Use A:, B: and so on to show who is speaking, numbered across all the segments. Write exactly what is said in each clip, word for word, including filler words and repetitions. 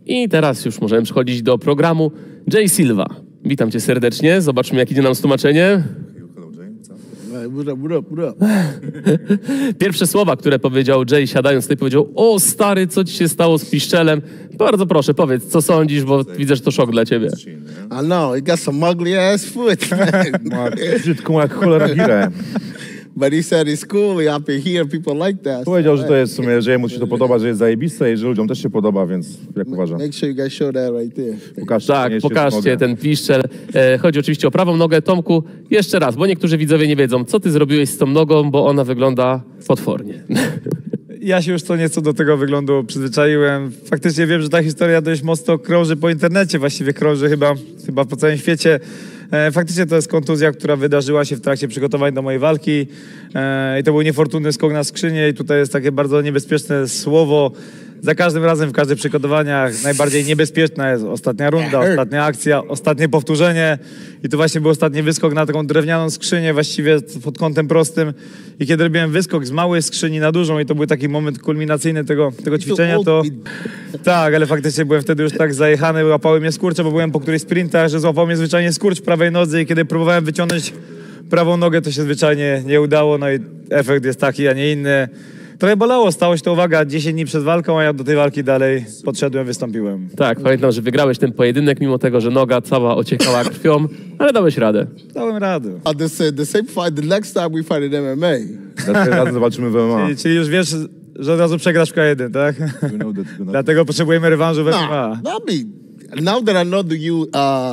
A: I teraz już możemy przechodzić do programu. Jay Silva. Witam cię serdecznie. Zobaczmy, jak idzie nam z tłumaczenie. Pierwsze słowa, które powiedział Jay, siadając tutaj, powiedział: o stary, co ci się stało z piszczelem? Bardzo proszę, powiedz, co sądzisz, bo widzę, że to szok dla ciebie.
B: I know, he got some ugly ass foot.
C: Brzydką jak cholera girę.
B: But he said it's cool, up in here, people like that.
C: Powiedział, że to jest w sumie, że jemu się to podoba, że jest zajebiste i że ludziom też się podoba, więc jak uważam.
B: Make sure you guys show that right there.
C: Pokażcie,
A: Tak, pokażcie ten piszczel. E, chodzi oczywiście o prawą nogę. Tomku, jeszcze raz, bo niektórzy widzowie nie wiedzą, co ty zrobiłeś z tą nogą, bo ona wygląda potwornie.
D: Ja się już co nieco do tego wyglądu przyzwyczaiłem. Faktycznie wiem, że ta historia dość mocno krąży po internecie, właściwie krąży chyba, chyba po całym świecie. E, faktycznie to jest kontuzja, która wydarzyła się w trakcie przygotowań do mojej walki. E, I to był niefortunny skok na skrzynię i tutaj jest takie bardzo niebezpieczne słowo. Za każdym razem, w każdych przygotowaniach najbardziej niebezpieczna jest ostatnia runda, ostatnia akcja, ostatnie powtórzenie. I to właśnie był ostatni wyskok na taką drewnianą skrzynię, właściwie pod kątem prostym. I kiedy robiłem wyskok z małej skrzyni na dużą i to był taki moment kulminacyjny tego, tego ćwiczenia, to... Tak, ale faktycznie byłem wtedy już tak zajechany, łapały mnie skurcze, bo byłem po którejś sprintach, że złapał mnie zwyczajnie skurcz w prawej nodze i kiedy próbowałem wyciągnąć prawą nogę, to się zwyczajnie nie udało, no i efekt jest taki, a nie inny. Trochę bolało, stało się to, uwaga, dziesięć dni przed walką, a ja do tej walki dalej podszedłem, wystąpiłem.
A: Tak, pamiętam, że wygrałeś ten pojedynek, mimo tego, że noga cała ociekała krwią, ale dałeś radę.
D: Dałem radę.
B: Uh, the, sa- the same fight, the next time we fight in M M A.
C: Następnym razem zobaczymy w M M A.
D: Czyli, czyli już wiesz, że od razu przegrasz w K jeden, tak? Dlatego potrzebujemy rewanżu w M M A.
B: Nah, not me. Now that I know that you, uh,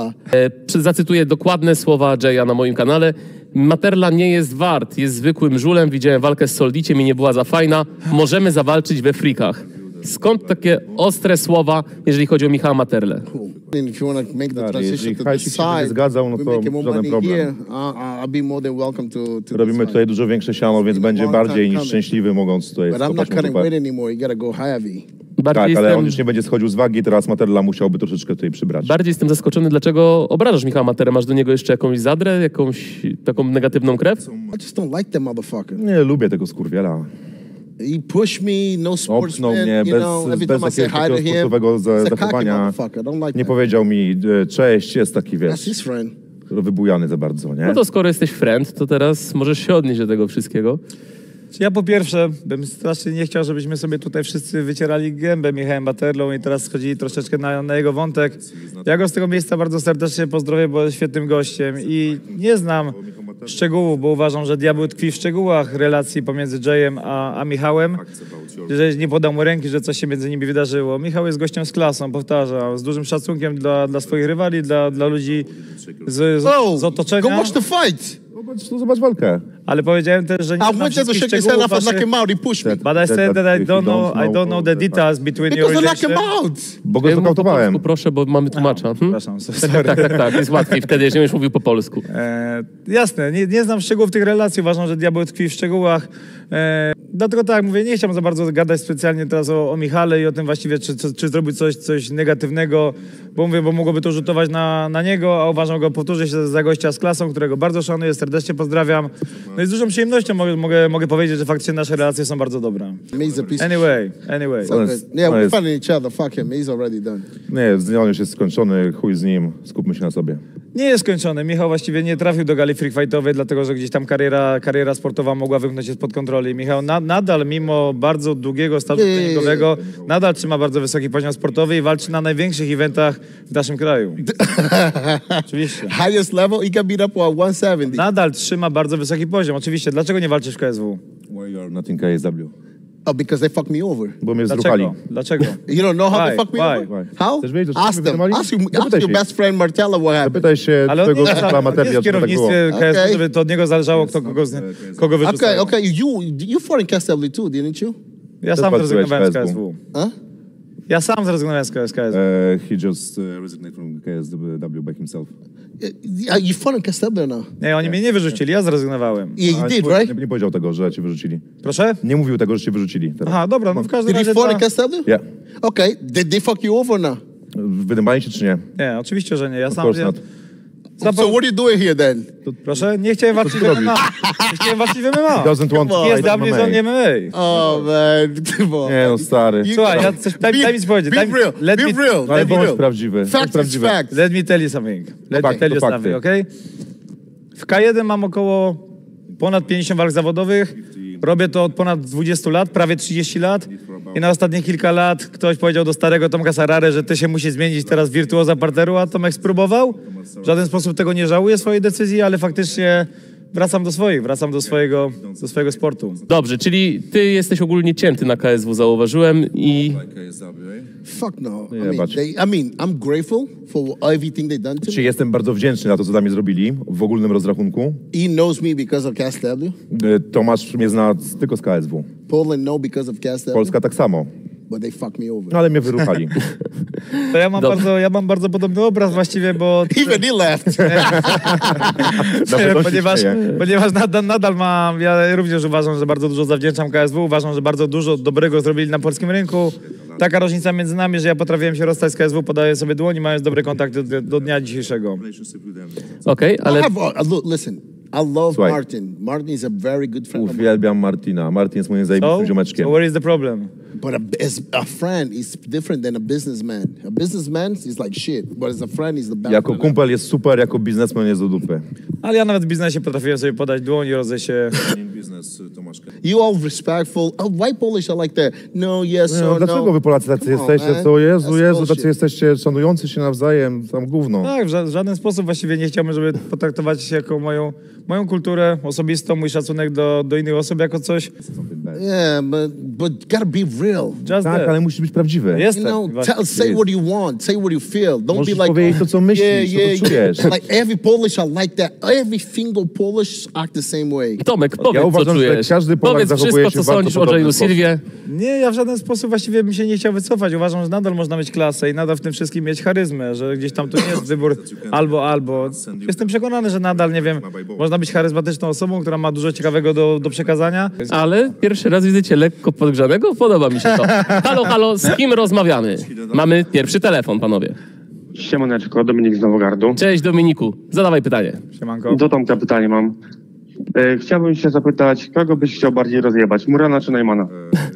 A: E, przy- zacytuję dokładne słowa Jaya na moim kanale. Materla nie jest wart, jest zwykłym żulem. Widziałem walkę z Soldiciem i nie była za fajna. Możemy zawalczyć we frikach. Skąd takie ostre słowa, jeżeli chodzi o Michała Materlę?
B: and if you want to make the
C: Tak,
B: transition
C: jeżeli
B: to the
C: hajsik się będzie
B: side,
C: zgadzał, no
B: we
C: to
B: make more
C: żaden
B: money
C: problem.
B: here, uh, uh, I'll be more than welcome to, to the
C: Robimy
B: side.
C: tutaj dużo większe siano, więc będzie bardziej niż szczęśliwy, mogąc tutaj
B: But I'm not
C: skopać mu
B: cutting
C: dupę.
B: weight anymore, you gotta go heavy.
A: Bardziej,
C: Tak, ale
A: jestem,
C: on już nie będzie schodził z wagi, teraz Materla musiałby troszeczkę tutaj przybrać.
A: bardziej jestem zaskoczony, dlaczego obrażasz Michała Materę. Masz do niego jeszcze jakąś zadrę, jakąś taką negatywną krew?
B: I just don't like that motherfucker.
C: Nie lubię tego skurwiela.
B: He pushed me, no
C: Opchnął
B: sportsman,
C: mnie
B: you
C: bez,
B: know, every
C: bez
B: time I say
C: jakiegoś
B: hi to
C: takiego
B: him,
C: sportowego za-
B: he's a cocky
C: zachowania.
B: motherfucker, I don't like
C: Nie
B: that.
C: powiedział mi e, cześć, jest taki,
B: That's
C: wiesz,
B: his friend.
C: wybujany za bardzo, nie?
A: No to skoro jesteś friend, to teraz możesz się odnieść do tego wszystkiego.
D: Ja po pierwsze bym strasznie nie chciał, żebyśmy sobie tutaj wszyscy wycierali gębę Michałem Materlą i teraz schodzili troszeczkę na, na jego wątek. Ja go z tego miejsca bardzo serdecznie pozdrowię, bo jest świetnym gościem i nie znam szczegółów, bo uważam, że diabeł tkwi w szczegółach relacji pomiędzy Jayem a, a Michałem. Że nie podał mu ręki, że coś się między nimi wydarzyło. Michał jest gościem z klasą, powtarzam, z dużym szacunkiem dla, dla swoich rywali, dla, dla ludzi z, z,
B: Oh,
D: z otoczenia.
B: go watch the fight.
C: Zobacz, no zobacz walkę.
D: Ale powiedziałem też, że nie
B: I
D: znam
B: went there to
D: wszystkich
B: shake his hand
D: szczegółów
B: off and knock
D: waszych...
B: him out, he pushed me.
D: But I said that I don't know, I don't know the details between your
B: Because I knock him
D: relationship.
B: out.
C: Bo go
A: Ja mów po
C: znokautowałem.
A: polsku, proszę, bo mamy tłumacza. Hmm?
D: Przepraszam, so-
A: Tak,
D: sorry.
A: tak, tak, tak, jest łatwiej wtedy, jeżeli będziesz mówił po polsku.
D: E, jasne, nie, nie znam szczegółów tych relacji, uważam, że diabeł tkwi w szczegółach. E, dlatego tak, mówię, nie chciałem za bardzo gadać specjalnie teraz o, o Michale i o tym właściwie, czy, czy, czy zrobił coś, coś negatywnego, bo mówię, bo mogłoby to rzutować na, na niego, a uważam go, powtórzę się, za gościa z klasą, którego bardzo szanuję, serdecznie pozdrawiam. No i z dużą przyjemnością mogę, mogę, mogę powiedzieć, że faktycznie nasze relacje są bardzo dobre.
B: He's a piece of
D: Anyway, anyway.
B: shit.
C: jest-
B: Yeah,
C: to
B: we're
C: jest-
B: fighting each other, fuck him, he's already done.
C: Nie, on już jest skończony, chuj z nim, skupmy się na sobie.
D: Nie jest skończony. Michał właściwie nie trafił do gali freak fightowej, dlatego że gdzieś tam kariera, kariera sportowa mogła wymknąć się spod kontroli. Michał na, nadal, mimo bardzo długiego stażu
B: Nie.
D: treningowego, nadal trzyma bardzo wysoki poziom sportowy i walczy na największych eventach w naszym kraju. Oczywiście.
B: Highest level, he can beat up at one seventy.
D: Nadal trzyma bardzo wysoki poziom. Oczywiście. Dlaczego nie walczysz w K S W?
C: Why you are not in K S W?
B: Oh, because they fucked me over.
C: Bo mnie zruchali.
D: Dlaczego? Dlaczego?
B: You don't know how
D: Why?
B: they fucked me
D: Why?
B: over?
C: Why?
B: How?
C: Chcesz wiedzieć, o czym
B: Ask
C: mnie
B: them.
C: wydymali?
B: Ask, you, ask
C: Zapytaj
B: your
C: się.
B: best friend Martella what happened.
C: Zapytaj się
D: Ale on
C: twojego
D: nie jest,
C: kumpla
D: on nie
C: Materia,
D: jest w
C: czy tak było.
D: kierownictwie K S W,
B: Okej.
D: żeby to od niego zależało, kto kogo, z- kogo
B: Okay,
D: wyrzucają.
B: okay, you you fought in K S W too, didn't you?
D: Ja
C: Też
D: sam
C: walczyłeś w
D: zrezygnowałem z K
C: K
D: S
C: S
D: W.
C: W.
B: Huh?
D: Ja sam zrezygnowałem z K S W.
C: Uh, he just uh, resigned from K S W by himself.
B: Uh, You fought in K S W now.
D: Nie, oni mnie nie wyrzucili, ja zrezygnowałem.
B: Yeah, you
C: Ale
B: did,
C: nie,
B: right?
C: nie powiedział tego, że cię wyrzucili.
D: Proszę?
C: Nie mówił tego, że cię wyrzucili. Teraz.
D: Aha, dobra, no w każdym
B: Did
D: razie...
B: he fought in
D: dla-
B: K S W?
C: Yeah.
B: Okay, did they fuck you over now?
C: Wydymali się czy nie?
D: Nie, oczywiście, że nie. Ja
C: Of
D: sam...
C: course
D: Ja,
C: not.
B: So what are you doing here then?
D: Proszę, nie chciałem walczyć w
C: ty
D: M M A. Nie chciałem walczyć w M M A.
C: Doesn't want to
D: Jest
C: fight
D: dla mnie
C: M M A.
D: to nie M M A.
B: Oh man, come on.
C: Nie no, stary.
B: You-
D: Słuchaj, ja coś, daj,
B: Be-
D: daj mi ci powiedzieć.
B: Be
D: Daj,
B: real,
D: let
B: be
D: me,
B: real.
C: Ale
B: Let me
C: bądź
B: real.
C: prawdziwy. Bądź
B: Fact is
C: prawdziwy.
B: fact.
D: Let me tell you something. Let
B: Okay.
D: me tell you
C: To fakty.
D: something, okej? W K jeden mam około ponad pięćdziesiąt walk zawodowych. Robię to od ponad dwudziestu lat, prawie trzydziestu lat. I na ostatnie kilka lat ktoś powiedział do starego Tomka Sarary, że ty się musi zmienić teraz w wirtuoza parteru, a Tomek spróbował. W żaden sposób tego nie żałuję swojej decyzji, ale faktycznie wracam do swoich, wracam do swojego, do swojego sportu.
A: Dobrze, czyli ty jesteś ogólnie cięty na K S W, zauważyłem i
B: Fuck no. I
C: Yeah,
B: mean,
C: but-
B: they, I mean, I'm grateful for everything they done to
C: Czy
B: me.
C: jestem bardzo wdzięczny za to, co dla mnie zrobili w ogólnym rozrachunku.
B: He knows me because of Cass W.
C: E, Tomasz mnie zna tylko z K S W.
B: Poland no because of Cass W.
C: Polska tak samo,
B: But they fucked me over.
C: ale mnie wyruchali.
D: To ja mam,
A: Dobrze.
D: bardzo, ja mam bardzo podobny obraz właściwie, bo...
B: Even he left.
C: Nawet on się
D: ponieważ,
C: śmieje.
D: ponieważ nadal, nadal mam, ja również uważam, że bardzo dużo zawdzięczam K S W, uważam, że bardzo dużo dobrego zrobili na polskim rynku. Taka różnica między nami, że ja potrafiłem się rozstać z K S W, podaję sobie dłoń i mając dobre kontakty do, do dnia dzisiejszego.
A: okej, ale
B: I have, uh, look, listen, I love
C: Słuchaj.
B: Martin. Martin is a very good friend of mine.
C: Uwielbiam Martina. Martin jest moim zajebistym
D: So,
C: ziomeczkiem.
D: so where is the problem?
B: But a, as a friend is different than a businessman. A businessman is like shit, but as a friend is the best.
C: Jako kumpel jest super, jako biznesmen jest do dupy.
D: Ale ja nawet w biznesie potrafiłem sobie podać dłoń i rozejść się.
B: You all respectful. Oh, white Polish are like that. No, yes
C: No,
B: or
C: dlaczego
B: no.
C: wy Polacy tacy
B: Come on,
C: jesteście?
B: man.
C: Co Jezu,
B: That's
C: Jezu,
B: bullshit.
C: tacy jesteście szanujący się nawzajem, tam gówno.
D: Tak, w, ża- w żaden sposób właściwie nie chciałbym, żeby potraktować się jako moją, moją kulturę osobistą, mój szacunek do, do innych osób jako coś.
B: Yeah, but but gotta be real.
D: Just
C: Tak,
D: that.
C: ale musisz być prawdziwy.
D: Jest
B: You
D: tak.
B: know,
D: właśnie.
B: tell, say what you want, say what you feel. Don't
C: Możesz
B: be like
C: powiedzieć to, co myślisz,
B: yeah,
C: co to
B: yeah,
C: czujesz.
B: yeah. Like every Polish are like that. Every single Polish act the same way.
A: Tomek, powiedz,
C: uważam,
A: co
C: że
A: czujesz.
C: każdy Polak
A: Powiedz
C: zachowuje
A: wszystko,
C: się
A: co
C: w bardzo
A: sądzisz o
C: podobny
A: Jayu
C: sposób.
A: Silwie.
D: Nie, ja w żaden sposób właściwie bym się nie chciał wycofać. Uważam, że nadal można mieć klasę i nadal w tym wszystkim mieć charyzmę, że gdzieś tam to nie jest wybór albo, albo. Jestem przekonany, że nadal, nie wiem, można być charyzmatyczną osobą, która ma dużo ciekawego do, do przekazania.
A: Ale pierwszy raz widzę cię lekko podgrzanego, podoba mi się to. Halo, halo, z kim rozmawiamy? Mamy pierwszy telefon, panowie.
E: Siemaneczko, Dominik z Nowogardu.
A: Cześć Dominiku, zadawaj pytanie.
D: Siemanko.
E: Do Tomka pytanie mam. E, chciałbym się zapytać, kogo byś chciał bardziej rozjebać, Murana czy Najmana?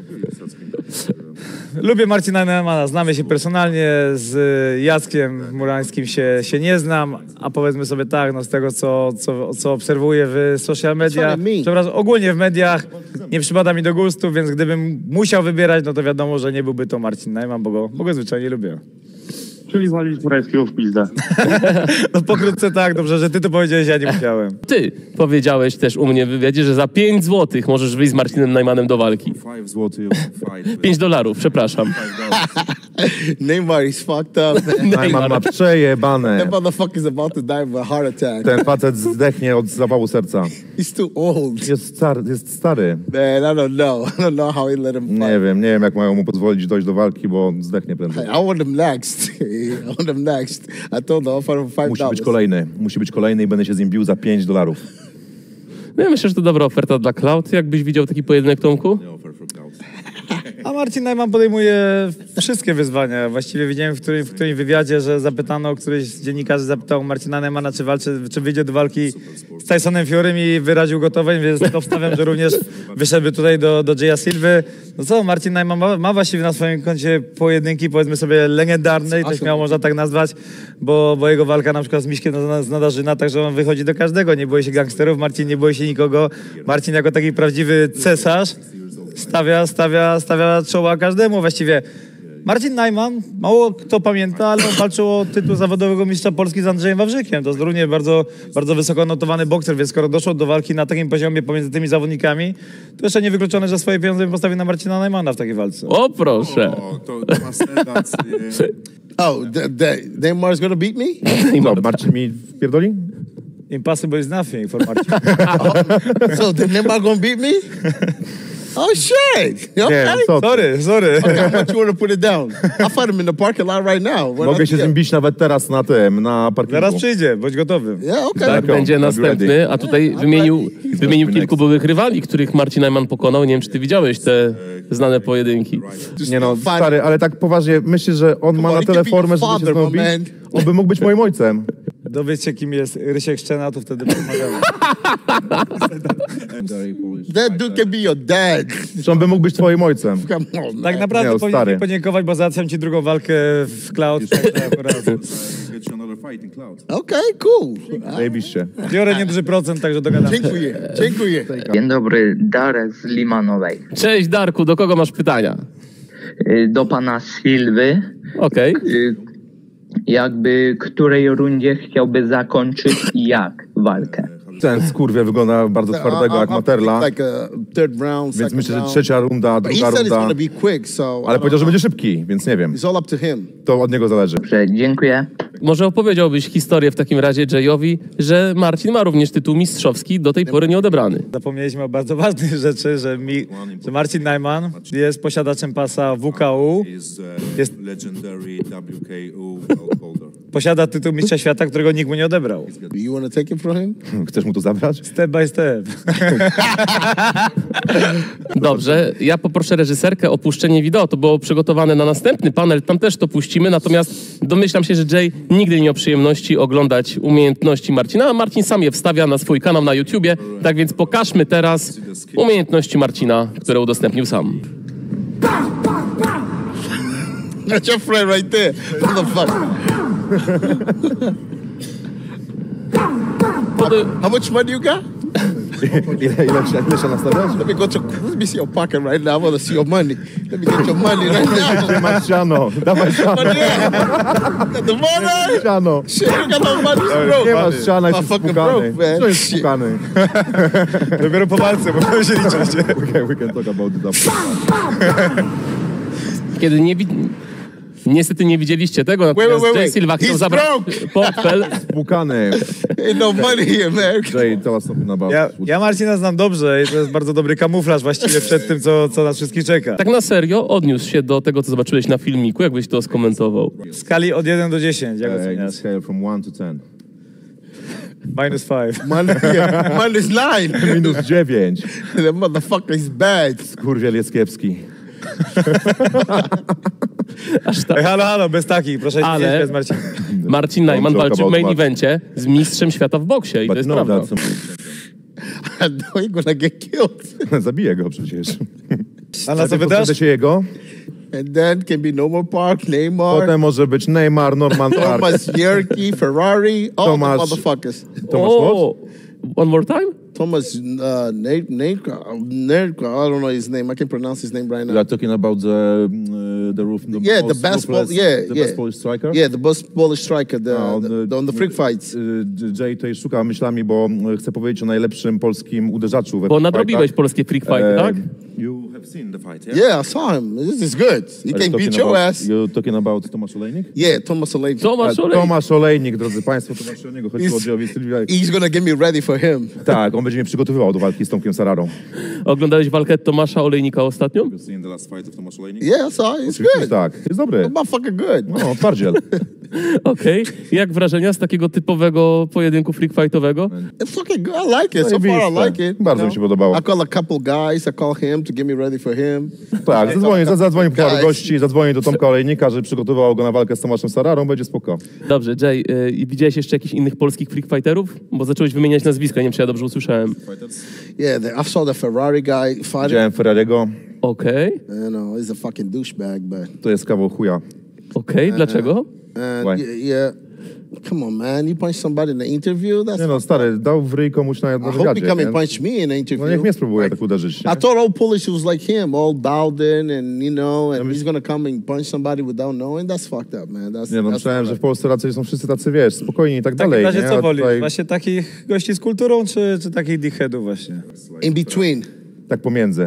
D: Lubię Marcina Neumana, znamy się personalnie, z Jackiem Murańskim się, się nie znam, a powiedzmy sobie tak, no z tego co, co, co obserwuję w social media,
B: what I mean.
D: przepraszam, ogólnie w mediach, nie przypada mi do gustu, więc gdybym musiał wybierać, no to wiadomo, że nie byłby to Marcin Neumann, bo go, bo go zwyczajnie lubię.
E: Czyli walić Murańskiego w pizdę.
D: No pokrótce tak, dobrze, że ty to powiedziałeś, ja nie musiałem.
A: Ty powiedziałeś też u mnie w wywiadzie, że za pięć złotych możesz wyjść z Marcinem Najmanem do walki.
C: pięć złotych,
A: pięć dolarów, przepraszam.
B: Neymar is fucked up. Man.
C: Najman ma przejebane.
B: That motherfucker's about to die of a heart attack.
C: Ten facet zdechnie od zawału serca.
B: He's too old.
C: Jest stary, jest stary.
B: Man, I don't know. I don't know how he let him fight.
C: Nie wiem, nie wiem jak mają mu pozwolić dojść do walki, bo zdechnie prędzej.
B: I want him next. I want him next. I told him I'll fight him five
C: Musi
B: dollars.
C: być kolejny, musi być kolejny i będę się z nim bił za pięć dolarów.
A: No ja myślę, że to dobra oferta dla Cloud. Jakbyś widział taki pojedynek, Tomku?
D: A Marcin Neumann podejmuje wszystkie wyzwania. Właściwie widziałem w którym, w którym wywiadzie, że zapytano, któryś z dziennikarzy zapytał Marcina Neumana, czy walczy, czy wyjdzie do walki z Tysonem Furym i wyraził gotowość, więc to wstawiam, że również wyszedłby tutaj do, do Jaya Silvy. No co, Marcin Neumann ma, ma właściwie na swoim koncie pojedynki, powiedzmy sobie, legendarne i to śmiało można tak nazwać, bo, bo jego walka na przykład z Miśkiem z Nadarzyna, także on wychodzi do każdego, nie boi się gangsterów, Marcin nie boi się nikogo. Marcin jako taki prawdziwy cesarz stawia, stawia, stawia czoła każdemu właściwie. Marcin Neumann, mało kto pamięta, ale on walczył o tytuł zawodowego mistrza Polski z Andrzejem Wawrzykiem. To jest również bardzo, bardzo wysoko notowany bokser, więc skoro doszło do walki na takim poziomie pomiędzy tymi zawodnikami, to jeszcze nie wykluczone, że swoje pieniądze bym postawił na Marcina Neumana w takiej walce.
A: O proszę.
B: Oh, the, the, Neymar's gonna beat me?
C: No, Marcin mi wpierdoli?
D: Impossible is nothing for Marcin.
B: So the Neymar gonna beat me? Oh shit!
C: Nie,
B: Okay.
C: co ty?
D: Sorry, sorry.
B: Okay, how much you wanna put it down? I'll fight him in the parking lot right now. When
C: Mogę
B: I-
C: się z nim bić nawet teraz na tym, na parkingu.
D: Zaraz przyjdzie, bądź gotowy.
B: Yeah, okay.
A: Tak,
C: Go,
A: będzie
C: I'm
A: następny,
C: ready.
A: a tutaj wymienił, wymienił
C: next.
A: kilku byłych rywali, których Marcin Neumann pokonał. Nie wiem, czy ty widziałeś te znane pojedynki.
C: Nie no,
B: Fight-
C: stary, ale tak poważnie, myślę, że on ma
B: on,
C: na
B: he
C: tyle
B: could be your
C: formę, żeby się
B: father,
C: z mną
B: my
C: bić.
B: man.
C: On by mógł być moim ojcem.
D: Dowiecie, kim jest Rysiek Szczena, to wtedy pomagamy.
B: That dude can be your dad.
C: Czy on by mógł być twoim ojcem?
B: Come on, man.
D: Tak naprawdę
C: Miał
D: powinien
C: stary.
D: mi podziękować, bo załatwiam ci drugą walkę w Cloud.
B: Okay, cool.
C: Zajebiście.
D: Biorę nieduży procent, także dogadamy.
B: Dziękuję, dziękuję.
F: Dzień dobry, Darek z Limanowej.
A: Cześć Darku, do kogo masz pytania?
F: Y, Do pana Silwy.
A: Okej.
F: Y, Jakby której rundzie chciałby zakończyć i jak walkę?
C: Ten skurwiel wygląda bardzo twardego jak
B: I- I-
C: Materla,
B: Like a third round,
C: więc
B: second
C: myślę, że
B: round.
C: trzecia runda,
B: But he
C: druga
B: said it's
C: runda.
B: gonna be quick, so. I
C: Ale
B: don't
C: powiedział, że
B: know.
C: będzie szybki, więc nie wiem.
B: It's all up to him.
C: To od niego zależy.
F: Dobrze, dziękuję.
A: Może opowiedziałbyś historię w takim razie Jayowi, że Marcin ma również tytuł mistrzowski, do tej pory nieodebrany.
D: Zapomnieliśmy o bardzo ważnej rzeczy, że, mi, że Marcin Najman jest posiadaczem pasa W K U,
G: Jest legendary W K U belt holder.
D: posiada tytuł mistrza świata, którego nikt mu nie odebrał.
B: Do you want to take it from him?
C: Chcesz mu to zabrać?
D: Step by step.
A: Dobrze, ja poproszę reżyserkę o puszczenie wideo. To było przygotowane na następny panel, tam też to puścimy, natomiast domyślam się, że Jay nigdy nie miał przyjemności oglądać umiejętności Marcina, a Marcin sam je wstawia na swój kanał na YouTubie, tak więc pokażmy teraz umiejętności Marcina, które udostępnił sam.
B: That's your friend right there. Motherfucker.
A: Pody-
B: How much money you got?
C: Ile, ile, ile się nastawiasz?
B: Let me go to, let me see your pocket right now. I want to see your money. Let me get your money right now.
C: Gdzie masz siano? Dawaj siano.
B: Money. Got the money?
C: Siano.
B: Shit, you got no money. You broke.
C: Nie masz siana,
B: I'm
C: jesteś
B: fucking
C: spukany.
B: broke, man.
C: Co jest
B: Shit.
C: spukany?
D: Dopiero po walce, bo to się liczyć.
C: Okay, we can talk about it.
A: Kiedy nie wi- Niestety nie widzieliście tego, natomiast
B: wait, wait.
A: Jay Silva chciał
B: He's
A: zabrać
B: broke.
A: portfel.
C: Spukany.
B: Ain't no money here, man.
C: Jay, tell us something about
D: Ja, ja Marcina znam dobrze i to jest bardzo dobry kamuflaż właściwie przed tym, co, co nas wszystkich czeka.
A: Tak na serio odniósł się do tego, co zobaczyłeś na filmiku, jakbyś to skomentował.
D: W skali od jeden do dziesięciu, jak
C: Uh,
D: oceniasz?
C: scale from one to ten.
D: Minus five.
B: Money, yeah. Money's nine.
C: Minus dziewięć.
B: That motherfucker is bad.
C: Kurwiel jest kiepski.
A: Aż tak.
D: Ej, halo, halo, bez takich, proszę
A: Ale-
D: nie bez Marcina.
A: Marcin Najman
C: Don't talk
A: walczy w
C: about
A: main
C: Marcin.
A: evencie z mistrzem świata w boksie i to
C: But
A: jest
C: no,
A: prawda.
C: that's
B: I know you're gonna get killed.
C: Zabiję go przecież.
D: A na co wydasz?
C: Podpytacie jego?
B: And then can be Norman Park, Neymar,
C: Potem może być Neymar, Norman Park.
B: Thomas Yerke, Ferrari, all
C: Thomas-
B: the motherfuckers.
C: Thomas
A: O, one more time?
B: Thomas uh, Nate, Nate, Nate, I don't know his name. I can't pronounce his name right
C: You
B: now.
C: are talking about the uh, the roof. The
B: Yeah, the
C: most
B: best, Pol-
C: ruthless-
B: yeah,
C: the
B: yeah,
C: best Polish striker.
B: Yeah, the best Polish striker, the,
C: A, on,
B: the, the on the freak fights.
C: y, Jay tutaj szuka myślami, bo y, chce powiedzieć o najlepszym polskim uderzaczu. we
A: Bo
C: freak
A: nadrobiłeś
C: fightach.
A: polskie freak fighty,
C: E,
A: tak?
G: You have seen the fight, yeah?
B: Yeah, I saw him. This is good. He
C: Are you
B: can beat
C: talking
B: your
C: about-
B: ass.
C: You're talking about Tomasz Olejnik?
B: Yeah, Thomas Olejnik.
A: Tomasz
C: A,
A: Olej.
C: Tomasz Olejnik, drodzy Państwo, to właśnie o niego chodziło.
B: He's-
C: Joe'owi Sylwia.
B: He's gonna get me ready for him.
C: Tak, on będzie mnie przygotowywał do walki z Tomkiem Sararą.
A: Oglądałeś walkę Tomasza Olejnika ostatnio?
G: You've seen the last fight of Tomasz Olejnik?
B: Yeah, I saw it. It's
C: Oczywiście,
B: good.
C: tak, jest dobry.
B: Motherfucker good.
C: No, twardziel.
A: Okej. Jak wrażenia z takiego typowego pojedynku freak fightowego?
B: It's fucking good. I like it. So far, I
C: Zajebiste.
B: like it.
C: Bardzo
B: you
C: mi się
B: know?
C: podobało.
B: I call a couple guys. I call him to get me ready for him.
C: Tak, zadzwonię, zadzwonię po paru
B: Guys.
C: gości, zadzwonię do Tomka Olejnika, że przygotował go na walkę z Tomaszem Sararą, będzie spoko.
A: Dobrze, Jay, y, i widziałeś jeszcze jakichś innych polskich freak fighterów? Bo zacząłeś wymieniać nazwiska, nie wiem, czy ja dobrze usłyszałem.
B: Yeah, the, I saw the Ferrari guy fighting.
C: Widziałem Ferrariego,
A: Okej,
B: You know, he's a fucking douchebag, but
C: to jest kawał chuja.
A: okej, dlaczego?
B: and
C: Why?
B: yeah, yeah. Come on, man. You punch somebody in the interview? That's
C: Nie no, stary, dał w ryj komuś na, na
B: I hope he
C: wywiadzie.
B: come and
C: nie?
B: punch me in the interview.
C: No niech mnie spróbuje tak uderzyć. Nie?
B: I thought old Polish was like him, all bowed in, and you know, and he's gonna come and punch somebody without knowing. That's fucked up, man. That's,
C: Nie no,
B: that's
C: myślałem,
B: not
C: że w Polsce raczej są wszyscy tacy, wiesz, spokojni i tak
D: W takim
C: dalej.
D: razie
C: nie?
D: co
C: A
D: wolisz?
C: tutaj
D: Właśnie takich gości z kulturą, czy, czy takich dickheadów właśnie?
B: in between.
C: tak pomiędzy.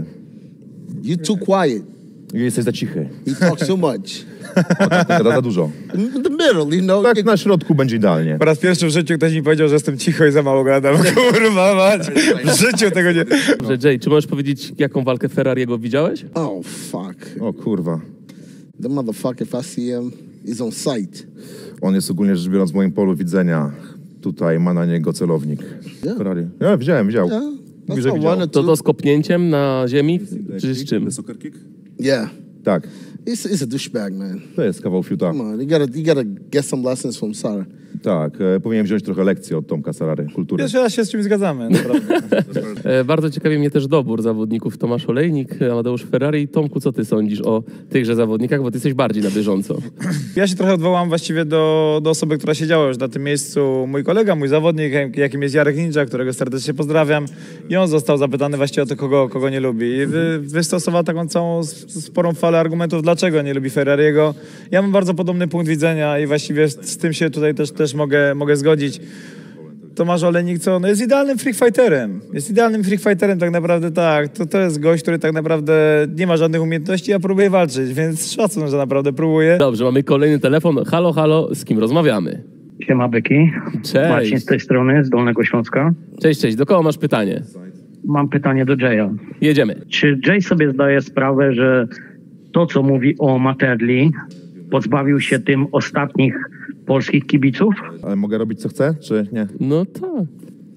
B: You too quiet.
C: Jesteś za cichy.
B: He talks too much.
C: Gada za dużo.
B: In the middle, you know.
C: Tak na środku będzie idealnie.
D: Po raz pierwszy w życiu ktoś mi powiedział, że jestem cicho i za mało gadam. Kurwa mać, w życiu tego nie...
A: Dobrze, Jay, czy możesz powiedzieć, jaką walkę Ferrariego widziałeś?
B: Oh fuck.
C: O kurwa.
B: The motherfucker, if I see him, is on sight.
C: On jest ogólnie rzecz biorąc w moim polu widzenia. Tutaj ma na niego celownik.
B: Yeah.
C: Ferrari. Ja widziałem, widział.
B: Yeah.
C: Mówi,
B: That's
C: że
B: not
C: widział.
B: one or
A: To
B: two.
A: to z kopnięciem na ziemi, czy z czym?
G: The soccer kick?
B: Yeah.
C: Tak.
B: He's, he's a douchebag, man.
C: To jest kawał fiuta.
B: Come on, you gotta you gotta get some lessons from Sarah.
C: Tak, e, powinien wziąć trochę lekcji od Tomka Sarary, kultury.
D: Pierwszy raz się z czymś zgadzamy, naprawdę.
A: E, Bardzo ciekawi mnie też dobór zawodników. Tomasz Olejnik, Amadeusz Ferrari. Tomku, co ty sądzisz o tychże zawodnikach, bo ty jesteś bardziej na bieżąco.
D: Ja się trochę odwołam właściwie do, do osoby, która siedziała już na tym miejscu. Mój kolega, mój zawodnik, jakim jest Jarek Ninja, którego serdecznie pozdrawiam. I on został zapytany właściwie o to, kogo, kogo nie lubi. I wy, wystosował taką całą sporą falę argumentów, dlaczego nie lubi Ferrariego. Ja mam bardzo podobny punkt widzenia i właściwie z, z tym się tutaj też, też mogę, mogę zgodzić. Tomasz Olejnik, co? No jest idealnym freak fighterem. Jest idealnym freak fighterem tak naprawdę, tak. To, to jest gość, który tak naprawdę nie ma żadnych umiejętności, a próbuje walczyć, więc szacun, że naprawdę próbuje.
A: Dobrze, mamy kolejny telefon. Halo, halo, z kim rozmawiamy?
H: Siema Byki, Marcin
A: Cześć.
H: z tej strony, z Dolnego Śląska.
A: Cześć, cześć. Do kogo masz pytanie?
H: Mam pytanie do Jaya.
A: Jedziemy.
H: Czy Jay sobie zdaje sprawę, że to, co mówi o Materli, pozbawił się tym ostatnich polskich kibiców?
C: Ale mogę robić co chcę, czy nie?
A: No tak.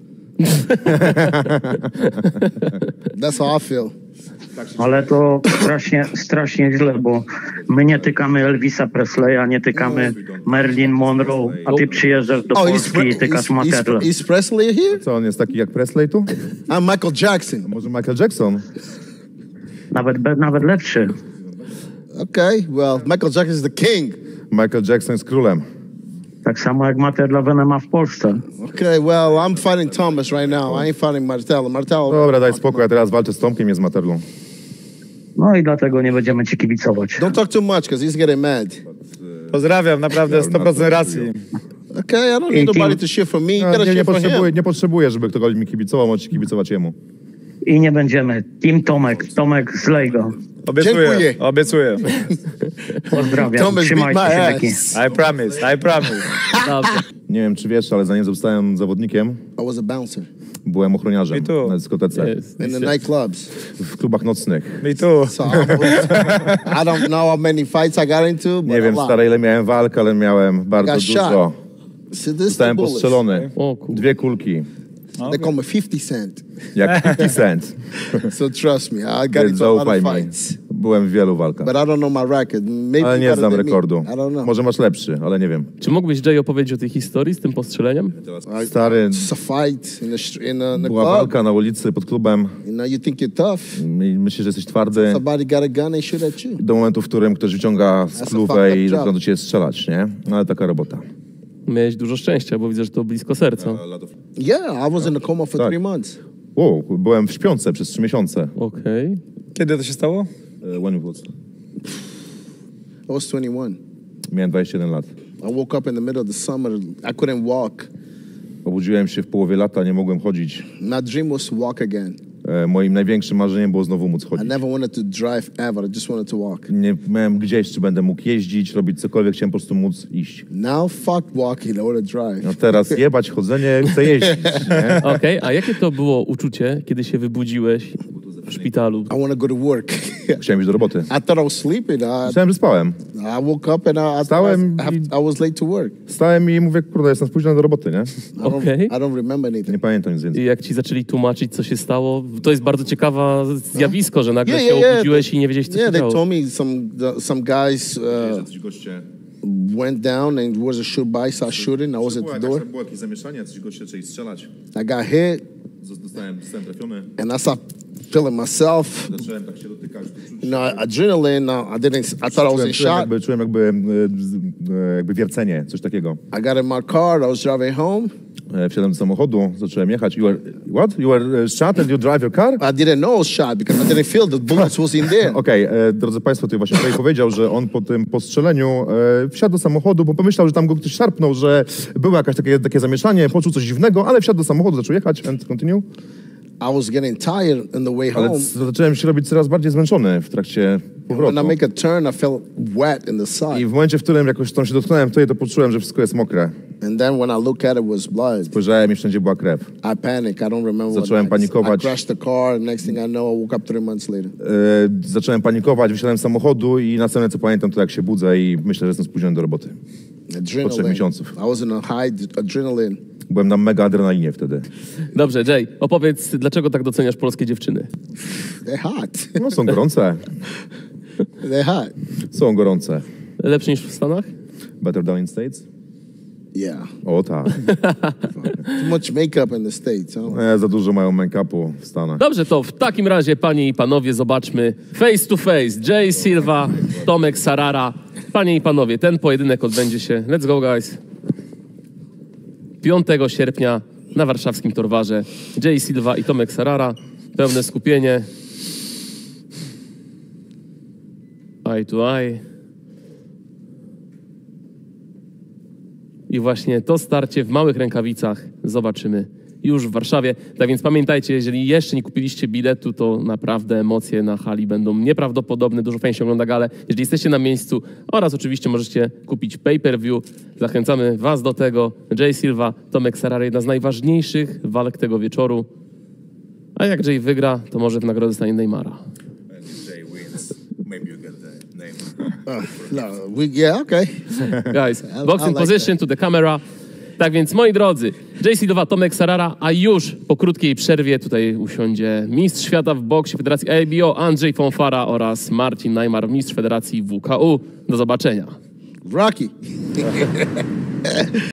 B: That's how I feel.
H: Ale to strasznie, strasznie źle, bo my nie tykamy Elvisa Presleya, nie tykamy Marilyn Monroe, a ty przyjeżdżasz do Polski i tykasz Materla.
B: is Presley here?
C: Co, on jest taki jak Presley tu?
B: I'm Michael Jackson.
C: Może Michael Jackson?
H: Nawet, be- nawet lepszy.
B: Okay, well, Michael Jackson is the king.
C: Michael Jackson jest królem.
H: Tak samo jak Materla W N M A w Polsce.
B: Okay, well, I'm fighting Thomas right now. I ain't fighting Martel. Martel.
C: Dobra, daj spokój, ja teraz walczę z Tomkiem, nie z Materlą.
H: No i dlatego nie będziemy ci kibicować.
B: Don't talk too much, because he's getting mad.
D: Pozdrawiam, naprawdę sto procent racji.
B: Okay, I don't need nobody to cheer for me. You
C: No,
B: gotta
C: nie, nie,
B: cheer for
C: potrzebuję,
B: him.
C: nie potrzebuję, żeby ktokolwiek mi kibicował, możecie kibicować jemu.
H: I nie będziemy. Team Tomek. Tomek zlej go.
D: Obiecuję,
B: Dziękuję.
D: obiecuję.
H: Pozdrawiam.
B: Thomas beat
H: Trzymajcie
B: my
H: się, Byki.
B: ass.
D: I promise, I promise.
A: Dobrze.
C: Nie wiem, czy wiesz, ale zanim zostałem zawodnikiem,
B: I was a bouncer
C: byłem ochroniarzem
D: Me too.
C: na dyskotece,
A: Jest.
B: in the nightclubs.
C: w klubach nocnych.
D: Me too.
B: So I, was, I don't know how many fights I got into, but
C: Nie wiem,
B: a lot.
C: stary, ile miałem walk, ale miałem bardzo
B: Got
C: dużo.
B: shot. See, this is the
C: Zostałem
B: bullets.
C: postrzelony.
A: O kur...
C: Dwie kulki.
B: They call me fifty Cent.
C: Jak fifty cent.
B: So trust me, I got
C: Więc
B: into a lot
C: zaufaj
B: of
C: mi.
B: fights.
C: Byłem w wielu walkach.
B: But I don't know my record. Maybe
C: Ale nie
B: better
C: znam
B: than me.
C: rekordu.
B: I don't know.
C: Może masz lepszy, ale nie wiem.
A: Czy mógłbyś, Jay, opowiedzieć o tej historii z tym postrzeleniem?
B: I-
C: Stary,
B: It's a fight in the, str- in a, in the
C: była
B: club.
C: walka na ulicy pod klubem.
B: You know, you think you're tough.
C: I myślisz, że jesteś twardy.
B: Somebody got a gun and shoot at you.
C: Do momentu, w którym ktoś wyciąga
B: That's a
C: spluwę
B: fucked
C: i
B: up
C: zaczyna
B: job.
C: do ciebie strzelać, nie? No ale taka robota.
A: Miałeś dużo szczęścia, bo widzę, że to blisko serca.
B: Yeah, I was in a coma for
C: Tak.
B: three months.
C: Wow, byłem w śpiące przez trzy miesiące.
A: Okej.
D: Kiedy to się stało?
C: E, When it was?
B: I was twenty-one.
C: Miałem dwadzieścia jeden lat.
B: I woke up in the middle of the summer. I couldn't walk.
C: Obudziłem się w połowie lata, nie mogłem chodzić.
B: My dream was to walk again.
C: E, moim największym marzeniem było znowu móc
B: I
C: chodzić.
B: never wanted to drive ever. I just wanted to walk.
C: Nie miałem gdzieś, czy będę mógł jeździć, robić cokolwiek, chciałem po prostu móc iść.
B: Now, fuck walking. I want to drive.
C: No teraz jebać chodzenie, chcę jeździć, nie?
A: Okej, a jakie to było uczucie, kiedy się wybudziłeś w szpitalu?
B: I want to go to work.
C: Chciałem iść do roboty.
B: I thought I was sleeping. I,
C: Myślałem, że spałem.
B: I woke up and I, I, thought I,
C: Stałem
B: was,
C: i-
B: I was late to work.
C: Stałem i mówię, kurde, jestem spóźniony do roboty, nie?
B: I don't,
A: Okay.
B: I don't remember anything.
C: Nie pamiętam nic więcej.
A: I jak ci zaczęli tłumaczyć, co się stało, to jest bardzo ciekawe zjawisko, że nagle
B: Yeah,
A: się
B: yeah, yeah.
A: obudziłeś i nie wiedziałeś, co
B: Yeah,
A: się
B: they
A: działo.
B: told me some the, some guys uh,
C: Coś goście...
B: went down and was a shoot by, saw shooting. I was at the door.
C: Było jakieś zamieszanie, coś goście zaczęli strzelać.
B: I got hit
C: Zostałem, zostałem trafiony.
B: and I started feeling myself.
C: Zacząłem tak się dotykać.
B: You know, adrenaline. Uh, I didn't. I thought I was in
C: Czułem, czułem,
B: shock.
C: jakby, czułem jakby, e, e, jakby wiercenie, coś takiego.
B: I got in my car. I was driving home.
C: E, Wsiadłem do samochodu, zacząłem jechać. You were, what? You were e, shot and you drive your car?
B: I didn't know I was shot because I didn't feel the bullets was in there.
C: Okej, e, drodzy Państwo, tutaj właśnie tutaj powiedział, że on po tym postrzeleniu e, wsiadł do samochodu, bo pomyślał, że tam go ktoś szarpnął, że było jakieś takie, takie zamieszanie, poczuł coś dziwnego, ale wsiadł do samochodu, zaczął jechać, and continue.
B: I was getting tired on the way
C: Ale
B: home.
C: c- zacząłem się robić coraz bardziej zmęczony w trakcie powrotu.
B: When I make a turn, I felt wet in the side.
C: I w momencie, w którym jakoś tam się dotknąłem tutaj, to poczułem, że wszystko jest mokre.
B: And then when I look at it, was blood.
C: Spojrzałem i wszędzie była krew.
B: I panicked. I don't remember what
C: Zacząłem
B: next.
C: panikować.
B: I crashed the car. And next thing I know, I woke up three months later.
C: E, zacząłem panikować, wysiadłem z samochodu i następne co pamiętam, to jak się budzę i myślę, że jestem spóźniony do roboty.
B: Adrenaline.
C: miesiąców.
B: I was in a high d- adrenaline.
C: Byłem na mega adrenalinie wtedy.
A: Dobrze, Jay, opowiedz, dlaczego tak doceniasz polskie dziewczyny?
B: They're hot.
C: No są gorące.
B: They're hot.
C: Są gorące.
A: Lepsze niż w Stanach?
C: Better than in States?
B: Yeah.
C: O tak.
B: Too much makeup in the States, huh?
C: Nie, za dużo mają make-upu w Stanach.
A: Dobrze, to w takim razie, panie i panowie, zobaczmy face to face. Jay Silva, Tomek Sarara. Panie i panowie, ten pojedynek odbędzie się, let's go guys, piątego sierpnia na warszawskim Torwarze. Jay Silva i Tomek Sarara. Pełne skupienie. Eye to eye. I właśnie to starcie w małych rękawicach zobaczymy już w Warszawie. Tak więc pamiętajcie, jeżeli jeszcze nie kupiliście biletu, to naprawdę emocje na hali będą nieprawdopodobne. Dużo fajnie się ogląda galę. Jeżeli jesteście na miejscu oraz oczywiście możecie kupić pay-per-view. Zachęcamy was do tego. Jay Silva, Tomek Sarara, jedna z najważniejszych walk tego wieczoru. A jak Jay wygra, to może w nagrodę stanie Neymara.
G: And if Jay wins, maybe you get the name.
B: Uh, no, we, yeah, okay.
A: Guys,
B: I
A: boxing
B: like
A: position to the camera. Tak więc, moi drodzy, Jay Silva, Tomek Sarara, a już po krótkiej przerwie tutaj usiądzie mistrz świata w boksie Federacji A B O Andrzej Fonfara oraz Marcin Najmar, mistrz Federacji W K U. Do zobaczenia.
B: Rocky.